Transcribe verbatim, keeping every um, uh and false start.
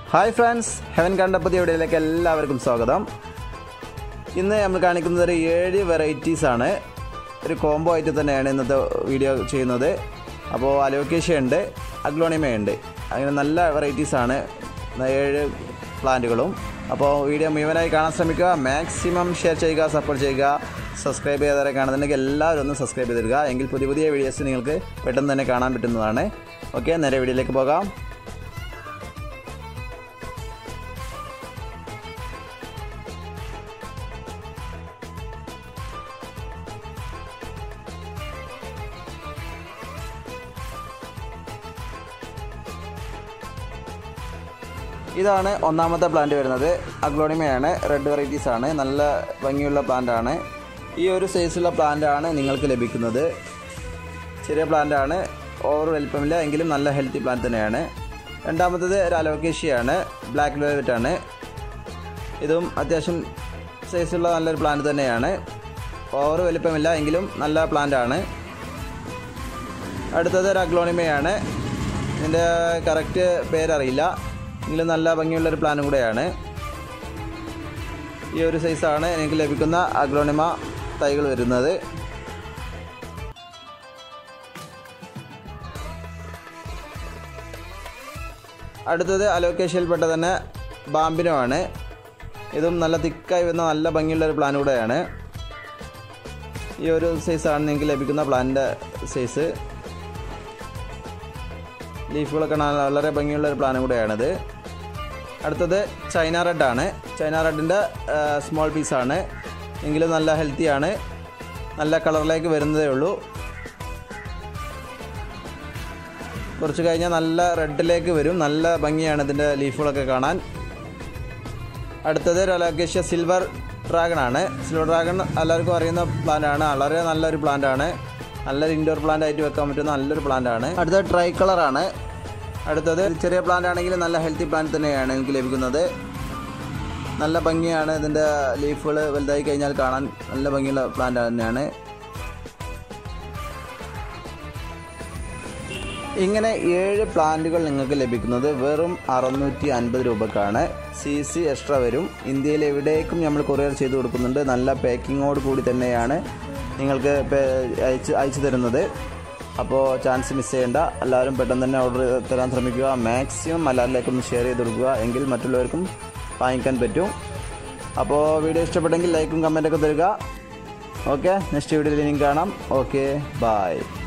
Hi friends, heaven കണ്ടപ്പതി വീഡിയോയിലേക്ക് എല്ലാവർക്കും സ്വാഗതം. ഇന്ന് നമ്മൾ കാണിക്കുന്നത് ഒരു ഏഴ് വെറൈറ്റീസ് ആണ്. ഒരു കോംബോ ആയിട്ട് തന്നെയാണ് ഇന്നത്തെ വീഡിയോ ചെയ്യുന്നത്. അപ്പോൾ അലോക്കേഷ്യ ഉണ്ട്, അഗ്ലോണിമ ഉണ്ട്, അങ്ങനെ നല്ല വെറൈറ്റീസാണ് ഏഴ് പ്ലാന്റുകളും. അപ്പോൾ വീഡിയോ മുഴുവനായി കാണാൻ ശ്രമിക്കുക, മാക്സിമം ഷെയർ ചെയ്യുക, സപ്പോർട്ട് ചെയ്യുക. സബ്സ്ക്രൈബ് ചെയ്തവരെ കാണുന്നുണ്ടെങ്കിൽ എല്ലാവരും ഒന്ന് സബ്സ്ക്രൈബ് ചെയ്തിടുക, എങ്കിൽ പുതിയ പുതിയ വീഡിയോസ് നിങ്ങൾക്ക് പെട്ടെന്ന് തന്നെ കാണാൻ പറ്റുന്നതാണ്. ഓക്കെ, നേരെ വീഡിയോയിലേക്ക് പോകാം. ഇതാണ് ഒന്നാമത്തെ പ്ലാന്റ് വരുന്നത്. അഗ്ലോണിമയാണ്, റെഡ് വെറൈറ്റീസ് ആണ്, നല്ല ഭംഗിയുള്ള പ്ലാന്റാണ്. ഈ ഒരു സൈസുള്ള പ്ലാന്റാണ് നിങ്ങൾക്ക് ലഭിക്കുന്നത്. ചെറിയ പ്ലാന്റാണ്, ഓവർ വലിപ്പമില്ല, എങ്കിലും നല്ല ഹെൽത്തി പ്ലാന്റ് തന്നെയാണ്. രണ്ടാമത്തത് ഒരു അലോക്കേഷ്യയാണ്, ബ്ലാക്ക് വെൽവെറ്റ് ആണ്. ഇതും അത്യാവശ്യം സൈസുള്ള നല്ലൊരു പ്ലാന്റ് തന്നെയാണ്, ഓവർ വലിപ്പമില്ല, എങ്കിലും നല്ല പ്ലാന്റാണ്. അടുത്തത് ഒരു അഗ്ലോണിമയാണ്. ഇതിൻ്റെ കറക്റ്റ് പേരറിയില്ല, എങ്കിലും നല്ല ഭംഗിയുള്ളൊരു പ്ലാനും കൂടെയാണ്. ഈ ഒരു സൈസാണ് എനിക്ക് ലഭിക്കുന്ന അഗ്ലോണിമ തൈകൾ വരുന്നത്. അടുത്തത് അലോക്കേഷ്യയിൽപ്പെട്ട തന്നെ ബാമ്പിനോ ആണ്. ഇതും നല്ല തിക്കായി വരുന്ന നല്ല ഭംഗിയുള്ളൊരു പ്ലാൻ കൂടെയാണ്. ഈ ഒരു സൈസാണ് നിങ്ങൾക്ക് ലഭിക്കുന്ന പ്ലാന്റിൻ്റെ സൈസ്. ലീഫുകളൊക്കെ വളരെ ഭംഗിയുള്ളൊരു പ്ലാനും കൂടെയാണിത്. അടുത്തത് ചൈന റെഡ് ആണ്. ചൈന റെഡിൻ്റെ സ്മോൾ പീസാണ്, എങ്കിലും നല്ല ഹെൽത്തിയാണ്, നല്ല കളറിലേക്ക് വരുന്നതേ ഉള്ളൂ. കുറച്ച് കഴിഞ്ഞാൽ നല്ല റെഡിലേക്ക് വരും, നല്ല ഭംഗിയാണ് ഇതിൻ്റെ ലീഫുകളൊക്കെ കാണാൻ. അടുത്തത് ഒരു അലോക്കേഷ്യ സിൽവർ ഡ്രാഗൺ ആണ്. സിൽവർ ഡ്രാഗൺ എല്ലാവർക്കും അറിയുന്ന പ്ലാന്റാണ്, വളരെ നല്ലൊരു പ്ലാന്റാണ്, നല്ലൊരു ഇൻഡോർ പ്ലാന്റ് ആയിട്ട് വെക്കാൻ പറ്റുന്ന നല്ലൊരു പ്ലാന്റാണ്. അടുത്തത് ട്രൈ കളറാണ്. അടുത്തത് ചെറിയ പ്ലാന്റ് ആണെങ്കിൽ നല്ല ഹെൽത്തി പ്ലാന്റ് തന്നെയാണ് എനിക്ക് ലഭിക്കുന്നത്. നല്ല ഭംഗിയാണ്, ഇതിൻ്റെ ലീഫുകൾ വലുതായി കഴിഞ്ഞാൽ കാണാൻ നല്ല ഭംഗിയുള്ള പ്ലാന്റ് തന്നെയാണ്. ഇങ്ങനെ ഏഴ് പ്ലാന്റുകൾ നിങ്ങൾക്ക് ലഭിക്കുന്നത് വെറും അറുന്നൂറ്റി അൻപത് രൂപക്കാണ്. സി സി എക്സ്ട്രാ വരും. ഇന്ത്യയിൽ എവിടേക്കും നമ്മൾ കൊറിയർ ചെയ്ത് കൊടുക്കുന്നുണ്ട്. നല്ല പാക്കിങ്ങോട് കൂടി തന്നെയാണ് നിങ്ങൾക്ക് അയച്ച് അയച്ചു തരുന്നത്. അപ്പോൾ ചാൻസ് മിസ് ചെയ്യേണ്ട, എല്ലാവരും പെട്ടെന്ന് തന്നെ ഓർഡർ തരാൻ ശ്രമിക്കുക. മാക്സിമം എല്ലാവരിലേക്കൊന്ന് ഷെയർ ചെയ്ത് കൊടുക്കുക, എങ്കിൽ മറ്റുള്ളവർക്കും വാങ്ങിക്കാൻ പറ്റും. അപ്പോൾ വീഡിയോ ഇഷ്ടപ്പെട്ടെങ്കിൽ ലൈക്കും കമൻറ്റൊക്കെ തരിക. ഓക്കെ, നെക്സ്റ്റ് വീഡിയോയിൽ ഇനിയും കാണാം. Okay, by.